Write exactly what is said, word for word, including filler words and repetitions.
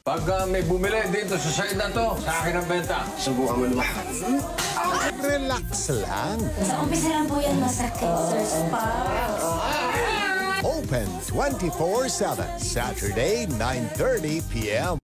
Pag uh, may bumili dito sa side na to, sa akin ang benta. Subukan mo lumakad. Relax lang. Sa umpisa lang po yan masakit, Sir Spa. Open twenty-four seven, Saturday, nine thirty p m